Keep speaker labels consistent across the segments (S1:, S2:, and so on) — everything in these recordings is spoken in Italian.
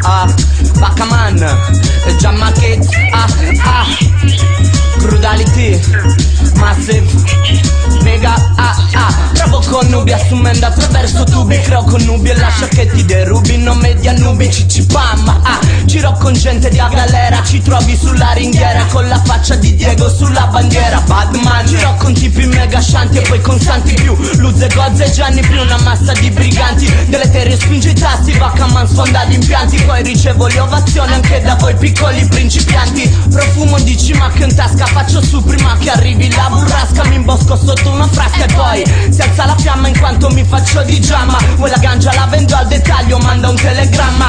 S1: Baccaman, Jamma Kids, Crudality, Massive, Mega, Provo connubi assumendo attraverso tubi. Creo connubi e lascia che ti derubi. Non media nubi, cicipam, giro con gente di a galera. Ci trovi sulla ringhiera con la faccia di Diego sulla bandiera. Badman, giro con tipi mega scianti e poi con santi più Luzze, Gozze e Gianni più una massa di briganti. Deleterio spinge i tasti, Baccaman sfonda gli impianti. Poi ricevo le ovazioni anche da voi piccoli principianti. Profumo di cima che in tasca faccio su prima che arrivi la burrasca. Mi imbosco sotto una frasca e poi si alza la fiamma in quanto mi faccio di giamma. Vuoi la gancia la vendo al dettaglio, manda un telegramma.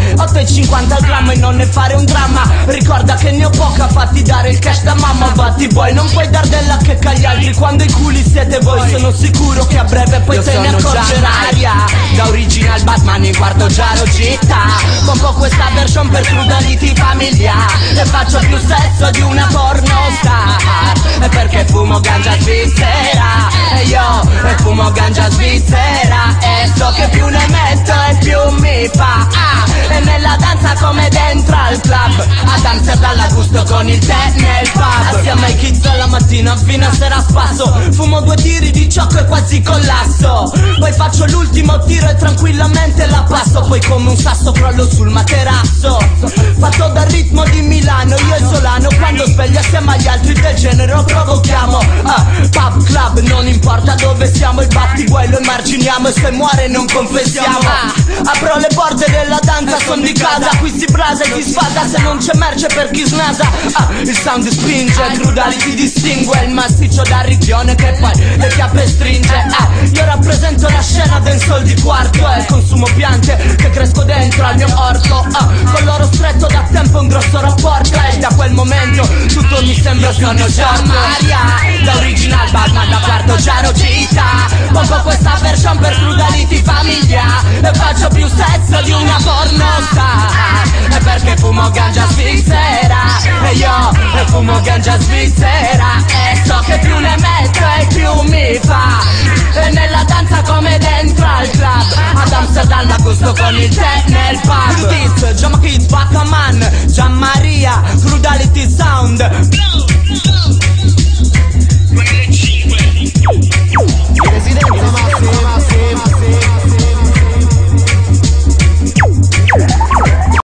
S1: 8,50 al grammo e non ne fare un dramma. Ricorda che ne ho poca, fatti dare il cash da mamma. Batti boy, non puoi dar della checca agli altri quando i culi siete voi. Sono sicuro che a breve poi te ne accorgerai. Da original Batman in quarto giaro gita. Pompo questa version per Crudality famiglia. E faccio più sesso di una pornostar. E perché fumo ganja svizzera. E io fumo ganja svizzera. E so che più ne metto e più mi fa. E nella danza come dentro al club. Ad Amsterdam a gusto con il tè nel pub. Assieme ai kids dalla mattina fino a sera a spasso. Fumo 2 tiri di ciocco e quasi collasso. Poi faccio l'ultimo tiro e tranquillamente la passo. Poi come un sasso crollo sul materasso. Fatto dal ritmo di Milano, io e Solano. Quando sveglio assieme agli altri del genere lo provochiamo. Pub, club, non importa dove siamo. Il battibuoi lo emarginiamo e se muore non confessiamo. Apro le porte della danza, son di casa. Qui si brasa e si sfasa se non c'è merce per chi snasa. Il sound spinge, Crudality distingue il massiccio da ripione che poi le chiappe stringe. Io rappresento la scena del sol di quarto. È il consumo piante che cresco dentro al mio orto. Con loro stretto da tempo un grosso rapporto. E da quel momento tutto mi sembra sono già Maria. Da original Batman da quarto giaro città. Pompo questa version per Crudality famiglia. E faccio più sesso di una pornostar. E perché fumo ganja svizzera. E io fumo ganja svizzera. E so che più ne metto e più mi fa. E nella danza come dentro al club. Ad Amsterdam a gusto con il tè nel pub. Jamma Kids, Baccaman, Gianmaria, Crudality sound.